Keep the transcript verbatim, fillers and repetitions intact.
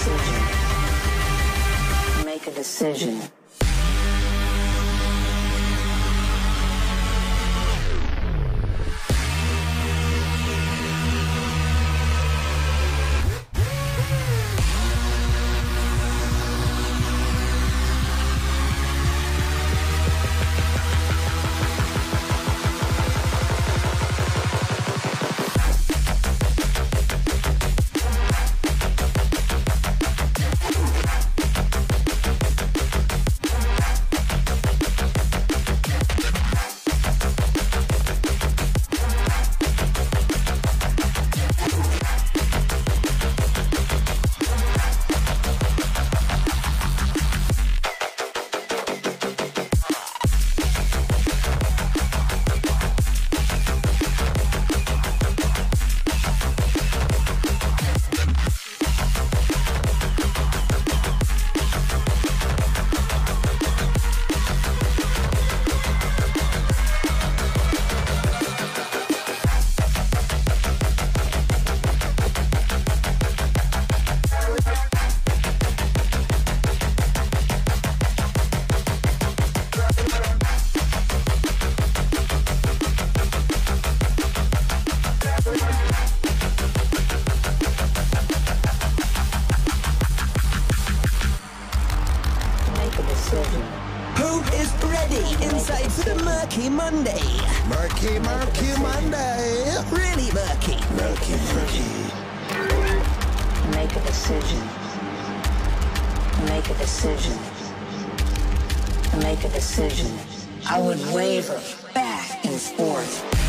decision. Make a decision. Who is ready inside for the Murky Monday? Murky, Murky Monday. Really murky. Murky, murky. Make a decision. Make a decision. Make a decision. I would waver back and forth.